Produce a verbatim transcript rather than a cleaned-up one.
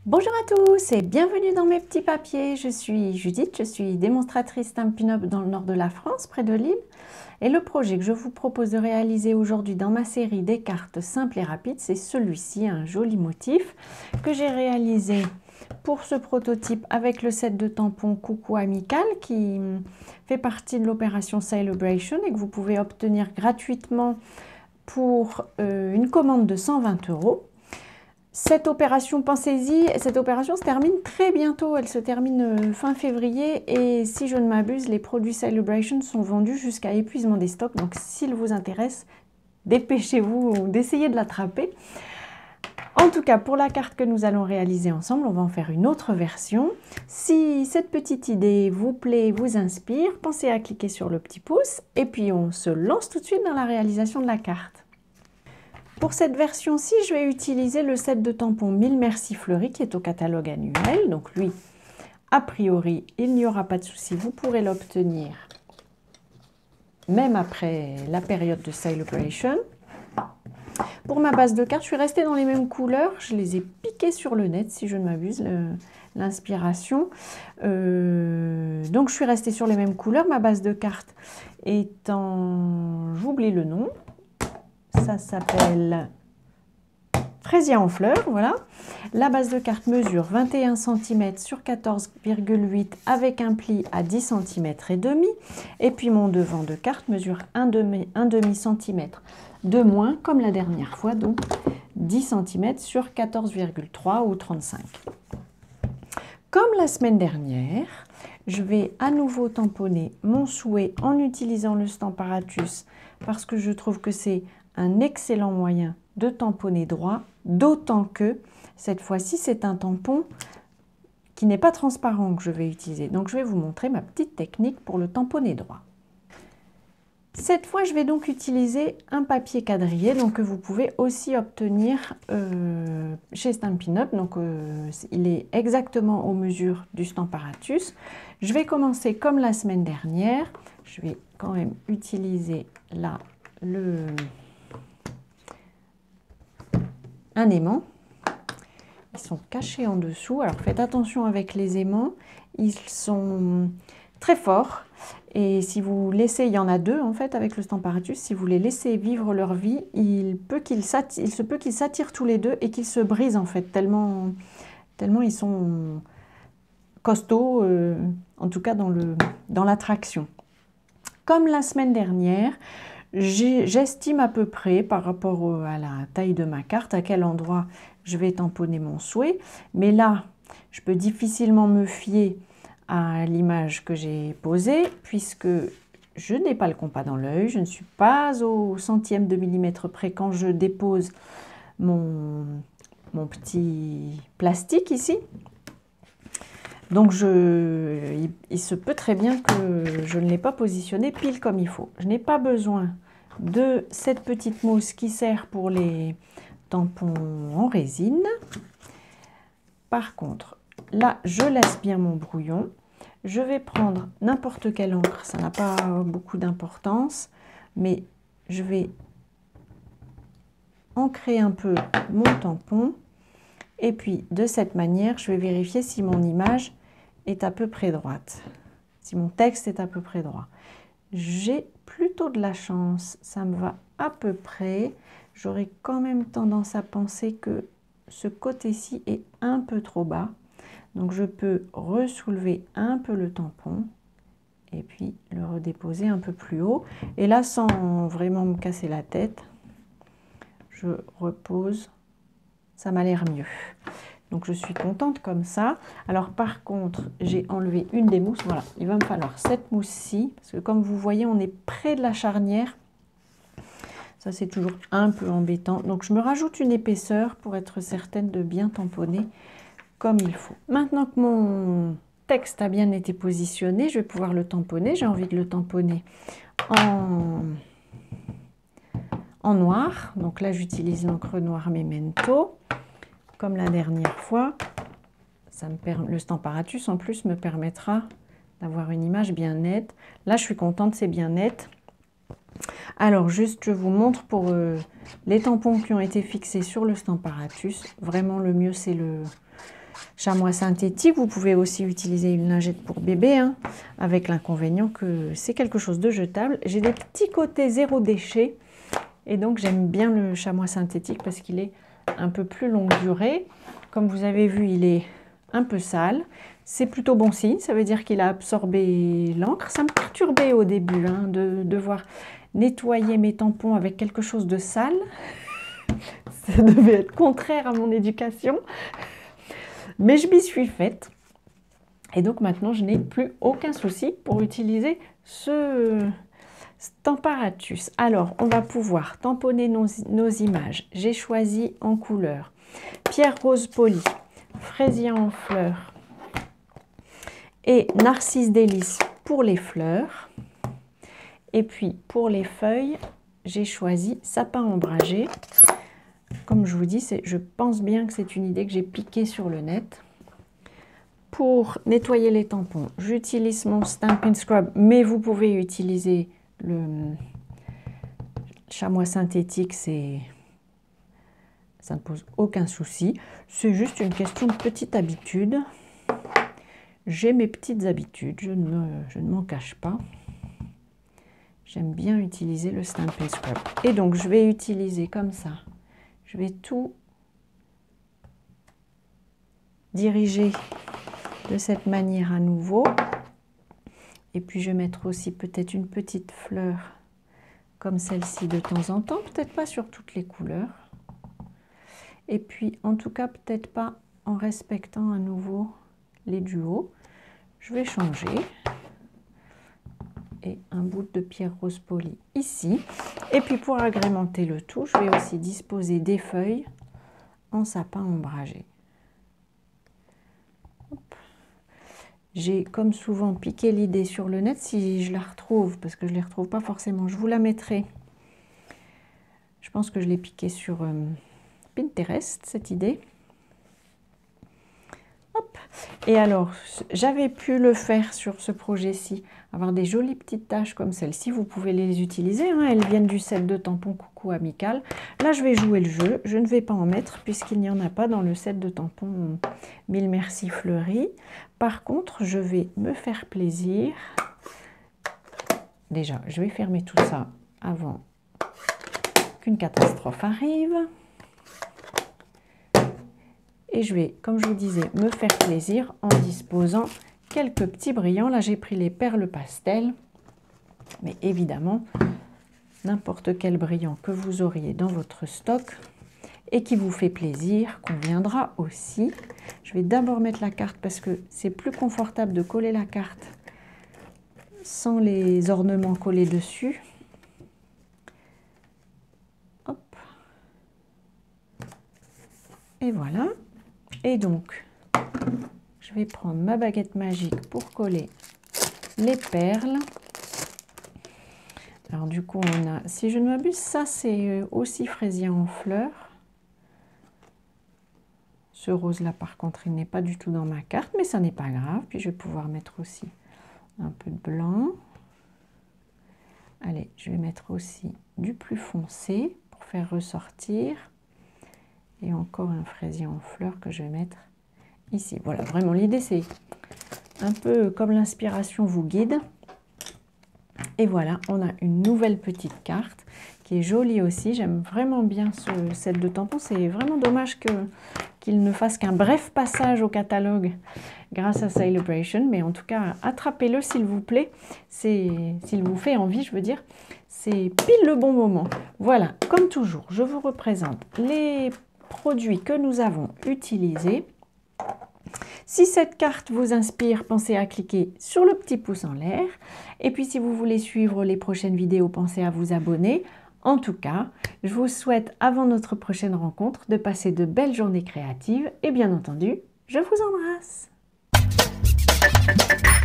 Bonjour à tous et bienvenue dans mes petits papiers. Je suis Judith, je suis démonstratrice Stampin' Up dans le nord de la France, près de Lille. Et le projet que je vous propose de réaliser aujourd'hui dans ma série des cartes simples et rapides, c'est celui-ci, un joli motif que j'ai réalisé pour ce prototype avec le set de tampons Coucou Amical qui fait partie de l'opération Celebration et que vous pouvez obtenir gratuitement pour euh, une commande de cent vingt euros. Cette opération, pensez-y, cette opération se termine très bientôt, elle se termine fin février et si je ne m'abuse, les produits Celebration sont vendus jusqu'à épuisement des stocks. Donc s'il vous intéresse, dépêchez-vous d'essayer de l'attraper. En tout cas, pour la carte que nous allons réaliser ensemble, on va en faire une autre version. Si cette petite idée vous plaît, vous inspire, pensez à cliquer sur le petit pouce et puis on se lance tout de suite dans la réalisation de la carte. Pour cette version-ci, je vais utiliser le set de tampons mille Merci Fleury qui est au catalogue annuel. Donc lui, a priori, il n'y aura pas de souci, vous pourrez l'obtenir même après la période de Celebration. Pour ma base de cartes, je suis restée dans les mêmes couleurs. Je les ai piquées sur le net, si je ne m'abuse, l'inspiration. Euh, donc je suis restée sur les mêmes couleurs. Ma base de cartes étant... j'oublie le nom. Ça s'appelle Fraisier en fleurs, voilà. La base de carte mesure vingt et un centimètres sur quatorze virgule huit avec un pli à dix centimètres et demi. Et puis mon devant de carte mesure un demi, un demi centimètre de moins, comme la dernière fois, donc dix centimètres sur quatorze virgule trois ou trente-cinq. Comme la semaine dernière, je vais à nouveau tamponner mon souhait en utilisant le Stamparatus parce que je trouve que c'est un excellent moyen de tamponner droit, d'autant que cette fois-ci c'est un tampon qui n'est pas transparent que je vais utiliser. Donc je vais vous montrer ma petite technique pour le tamponner droit. Cette fois je vais donc utiliser un papier quadrillé donc que vous pouvez aussi obtenir euh, chez Stampin' Up. Donc euh, il est exactement aux mesures du Stamparatus. Je vais commencer comme la semaine dernière. Je vais quand même utiliser là le un aimant. Ils sont cachés en dessous. Alors faites attention avec les aimants. Ils sont très forts. Et si vous laissez, il y en a deux en fait avec le Stamparatus, si vous les laissez vivre leur vie, il, peut qu'il il se peut qu'ils s'attirent tous les deux et qu'ils se brisent en fait, tellement, tellement ils sont costauds, euh, en tout cas dans le, dans l'attraction. Comme la semaine dernière, j'estime à peu près par rapport à la taille de ma carte à quel endroit je vais tamponner mon souhait. Mais là, je peux difficilement me fier à l'image que j'ai posée puisque je n'ai pas le compas dans l'œil. Je ne suis pas au centième de millimètre près quand je dépose mon, mon petit plastique ici. Donc, je, il, il se peut très bien que je ne l'ai pas positionné pile comme il faut. Je n'ai pas besoin de cette petite mousse qui sert pour les tampons en résine. Par contre, là, je laisse bien mon brouillon. Je vais prendre n'importe quelle encre, ça n'a pas beaucoup d'importance, mais je vais ancrer un peu mon tampon. Et puis, de cette manière, je vais vérifier si mon image est à peu près droite, si mon texte est à peu près droit. J'ai plutôt de la chance, ça me va à peu près. J'aurais quand même tendance à penser que ce côté-ci est un peu trop bas. Donc je peux ressoulever un peu le tampon et puis le redéposer un peu plus haut. Et là, sans vraiment me casser la tête, je repose. Ça m'a l'air mieux. Donc je suis contente comme ça. Alors par contre, j'ai enlevé une des mousses. Voilà, il va me falloir cette mousse-ci. Parce que comme vous voyez, on est près de la charnière. Ça, c'est toujours un peu embêtant. Donc je me rajoute une épaisseur pour être certaine de bien tamponner comme il faut. Maintenant que mon texte a bien été positionné, je vais pouvoir le tamponner. J'ai envie de le tamponner en, en noir. Donc là, j'utilise l'encre noire Memento. Comme la dernière fois, ça me permet, le Stamparatus en plus me permettra d'avoir une image bien nette. Là, je suis contente, c'est bien net. Alors, juste, je vous montre pour euh, les tampons qui ont été fixés sur le Stamparatus. Vraiment, le mieux, c'est le, chamois synthétique. Vous pouvez aussi utiliser une lingette pour bébé, hein, avec l'inconvénient que c'est quelque chose de jetable. J'ai des petits côtés zéro déchet et donc j'aime bien le chamois synthétique parce qu'il est un peu plus longue durée. Comme vous avez vu, il est un peu sale. C'est plutôt bon signe, ça veut dire qu'il a absorbé l'encre. Ça me perturbait au début hein, de devoir nettoyer mes tampons avec quelque chose de sale. Ça devait être contraire à mon éducation. Mais je m'y suis faite. Et donc maintenant, je n'ai plus aucun souci pour utiliser ce Stamparatus. Alors, on va pouvoir tamponner nos, nos images. J'ai choisi en couleur pierre rose polie, fraisier en fleurs et narcisse délice pour les fleurs. Et puis, pour les feuilles, j'ai choisi sapin ombragé. Comme je vous dis, je pense bien que c'est une idée que j'ai piquée sur le net. Pour nettoyer les tampons, j'utilise mon Stampin' Scrub, mais vous pouvez utiliser le chamois synthétique, c'est ça ne pose aucun souci. C'est juste une question de petite habitude. J'ai mes petites habitudes, je ne, je ne m'en cache pas. J'aime bien utiliser le Stampin' Scrub. Et donc, je vais utiliser comme ça. Je vais tout diriger de cette manière à nouveau. Et puis, je vais mettre aussi peut-être une petite fleur comme celle-ci de temps en temps. Peut-être pas sur toutes les couleurs. Et puis, en tout cas, peut-être pas en respectant à nouveau les duos. Je vais changer. Et un bout de pierre rose polie ici. Et puis pour agrémenter le tout, je vais aussi disposer des feuilles en sapin ombragé. J'ai comme souvent piqué l'idée sur le net. Si je la retrouve, parce que je ne les retrouve pas forcément, je vous la mettrai. Je pense que je l'ai piqué sur euh, Pinterest, cette idée. Hop. Et alors, j'avais pu le faire sur ce projet-ci, avoir des jolies petites taches comme celle-ci. Vous pouvez les utiliser, hein. Elles viennent du set de tampons Coucou Amical. Là, je vais jouer le jeu. Je ne vais pas en mettre puisqu'il n'y en a pas dans le set de tampons Mille Merci Fleury. Par contre, je vais me faire plaisir. Déjà, je vais fermer tout ça avant qu'une catastrophe arrive. Et je vais, comme je vous disais, me faire plaisir en disposant quelques petits brillants. Là, j'ai pris les perles pastel. Mais évidemment, n'importe quel brillant que vous auriez dans votre stock et qui vous fait plaisir conviendra aussi. Je vais d'abord mettre la carte parce que c'est plus confortable de coller la carte sans les ornements collés dessus. Hop. Et voilà. Et donc, je vais prendre ma baguette magique pour coller les perles. Alors du coup, on a, si je ne m'abuse, ça c'est aussi fraisier en fleurs. Ce rose-là, par contre, il n'est pas du tout dans ma carte, mais ça n'est pas grave. Puis je vais pouvoir mettre aussi un peu de blanc. Allez, je vais mettre aussi du plus foncé pour faire ressortir. Et encore un fraisier en fleurs que je vais mettre ici. Voilà, vraiment, l'idée, c'est un peu comme l'inspiration vous guide. Et voilà, on a une nouvelle petite carte qui est jolie aussi. J'aime vraiment bien ce set de tampons. C'est vraiment dommage que, qu'il ne fasse qu'un bref passage au catalogue grâce à Celebration. Mais en tout cas, attrapez-le s'il vous plaît. S'il vous fait envie, je veux dire. C'est pile le bon moment. Voilà, comme toujours, je vous représente les produits que nous avons utilisés. Si cette carte vous inspire, pensez à cliquer sur le petit pouce en l'air. Et puis si vous voulez suivre les prochaines vidéos, pensez à vous abonner. En tout cas, je vous souhaite avant notre prochaine rencontre de passer de belles journées créatives. Et bien entendu, je vous embrasse.